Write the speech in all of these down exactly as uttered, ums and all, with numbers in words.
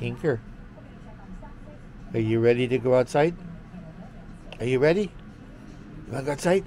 Tinker, are you ready to go outside? Are you ready? You want to go outside?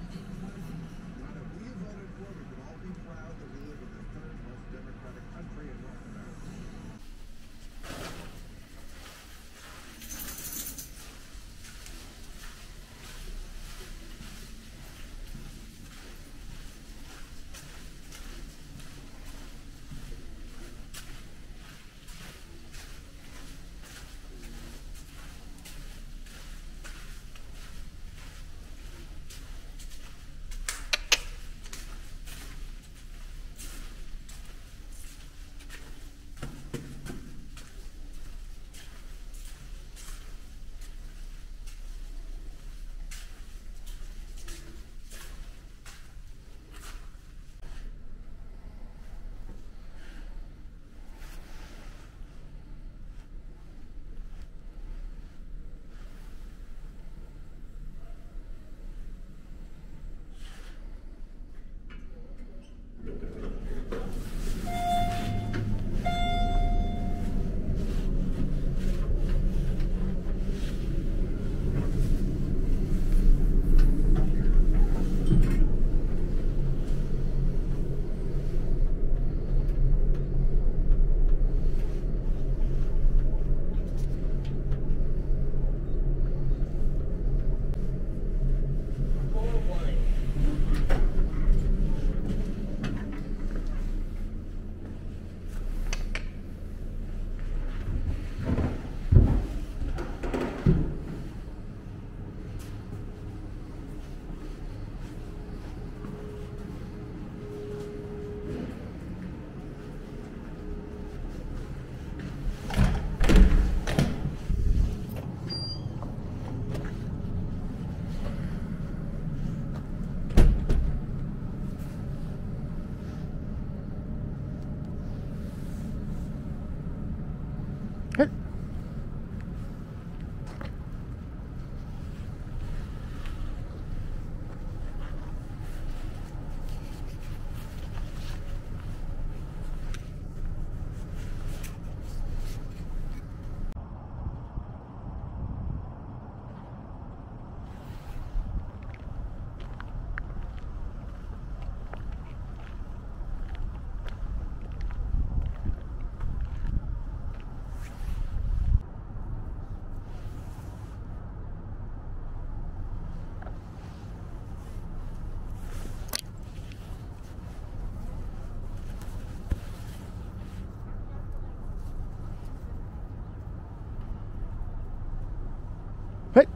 What?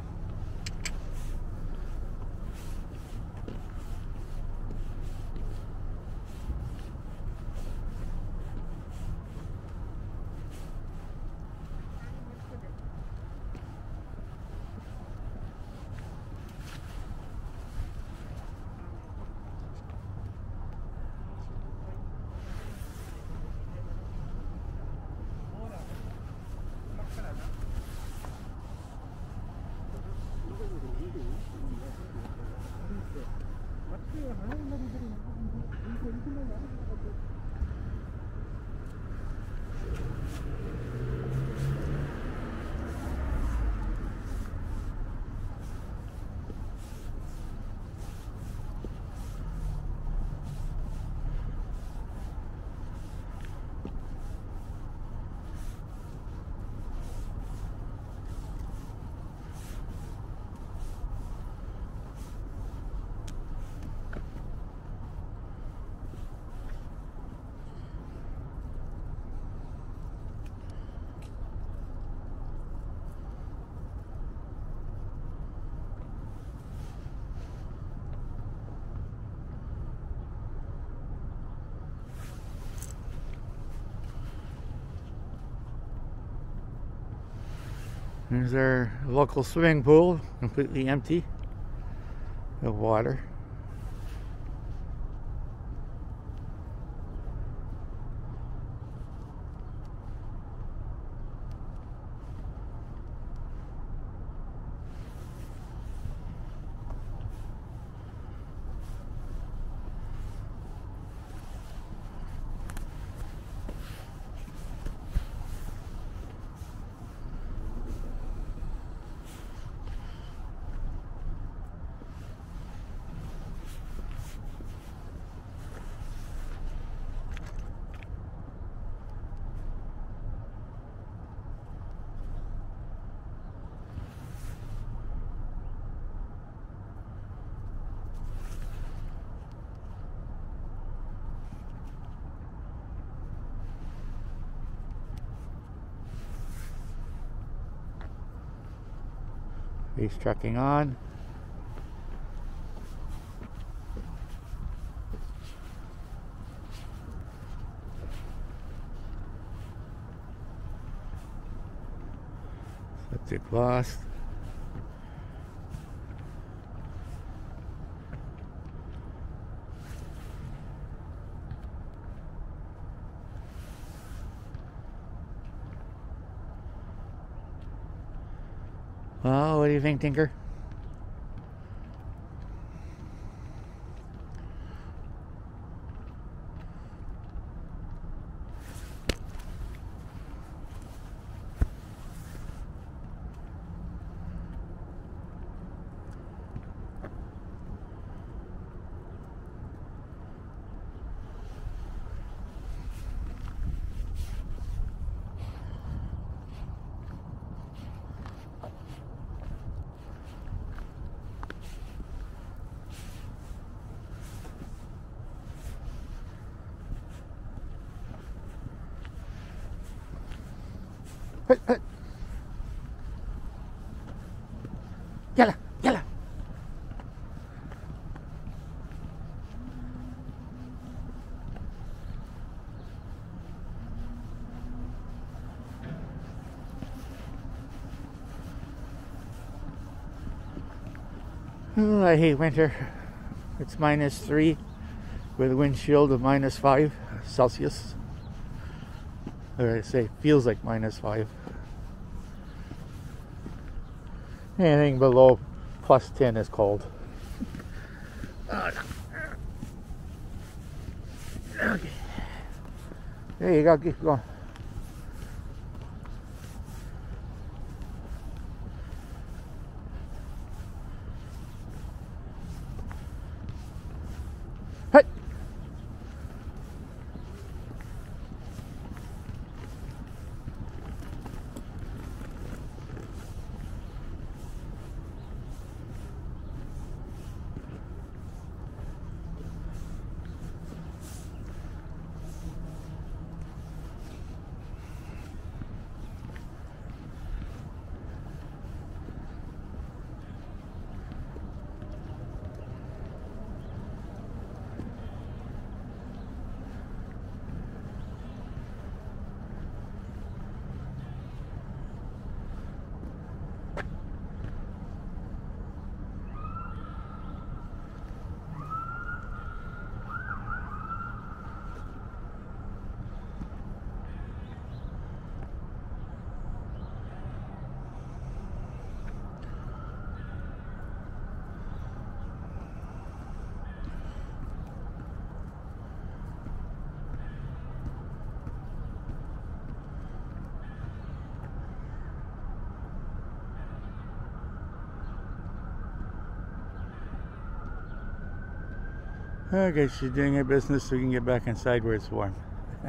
There's our local swimming pool, completely empty of water. Base trucking on. Septic lost. Well, what do you think, Tinker? Hut, hut. Yalla, yalla. Oh, I hate winter. It's minus three with a wind chill of minus five Celsius. Or I say, feels like minus five. Anything below plus ten is cold. Okay. There you go, keep going. Hut. Okay, she's doing her business so we can get back inside where it's warm.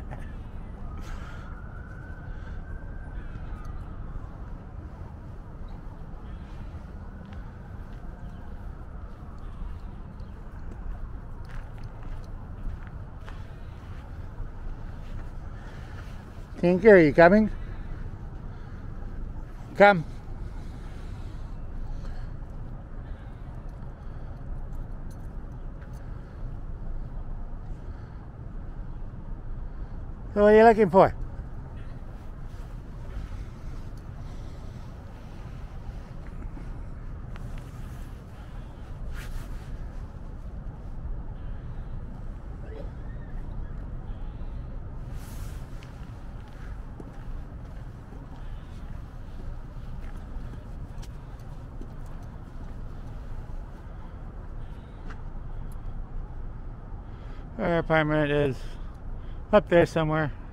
Tinker, are you coming? Come. So what are you looking for? Our apartment is up there somewhere.